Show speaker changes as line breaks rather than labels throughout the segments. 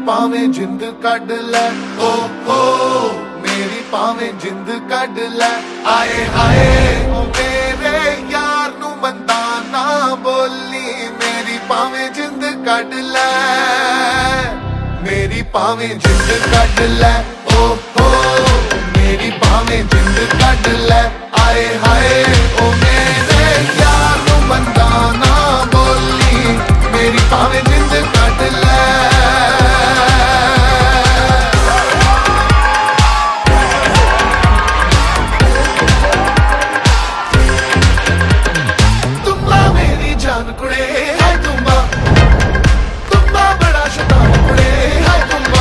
भावें जिंद कड ले, ओ हो मेरी भावें जिंद कड ले। आए हाय ओ मेरे यार नू मंदा ना बोली, मेरी भावें जिंद कड ले, मेरी भावें जिंद कड ले, ओ हो मेरी भावें जिंद कड ले। आए हाय ओ मेरे यार नू मंदा ना बोली, मेरी भावें जिंद कड ले। तुम्बा मेरी जान कुड़े है, तुम्बा तुम्बा बड़ा शैतान कुड़े है, तुम्बा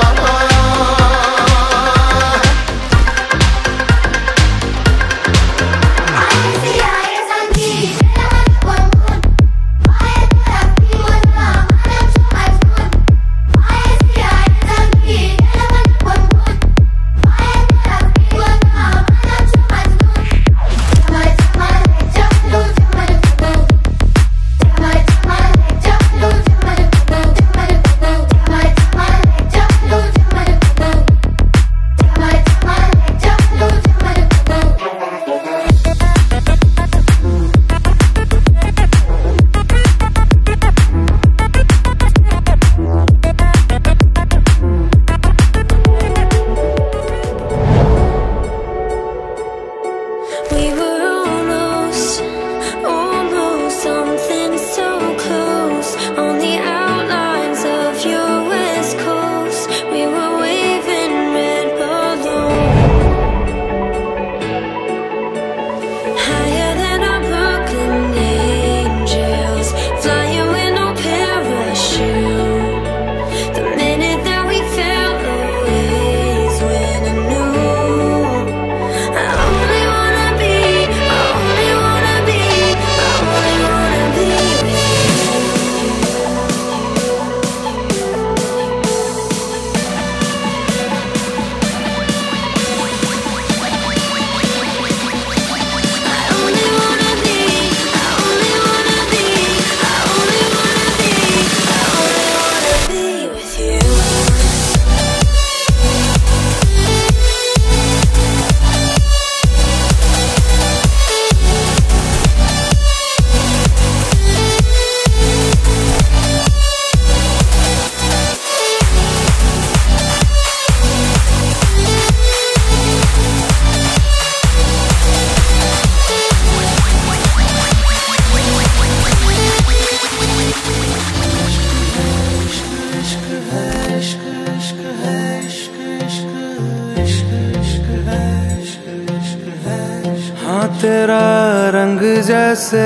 तेरा रंग जैसे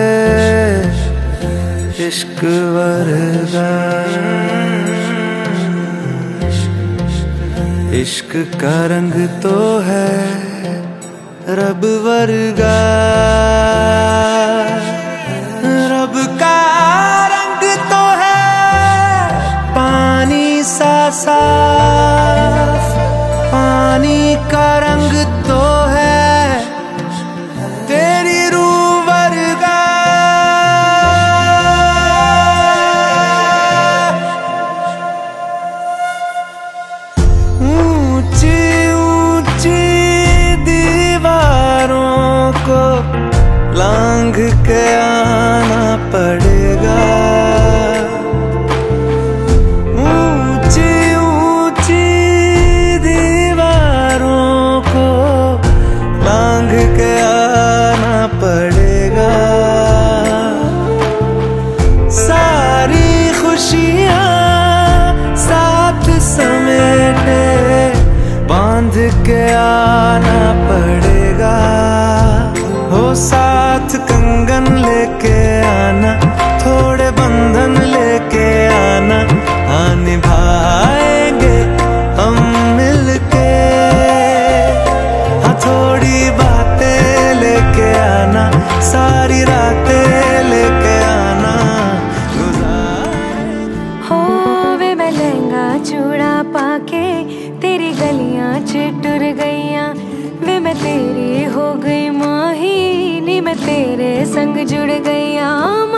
इश्क वर्गा, इश्क का रंग तो है रब वर्गा, रब का रंग तो है पानी सा साफ, पानी का रंग तो है तेरी रूह वर्गा। ऊंची ऊंची दीवारों को लांघ के आना पड़ेगा, ऊंची ऊंची दीवारों को लांघ के पड़ेगा। सारी खुशियां साथ समेटे बांध के आना पड़ेगा, हो साथ कंगन लेके आना, थोड़े बंधन लेके आना, हाँ निभाएंगे हम मिलके, हाँ थोड़ी बातें लेके आना, सारी रातें लेके आना,
हो वे मैं लहंगा चूड़ा पाके तेरी गलियां चिटुर गईया, वे मैं तेरी हो गई माही नी, मैं तेरे संग जुड़ गईया।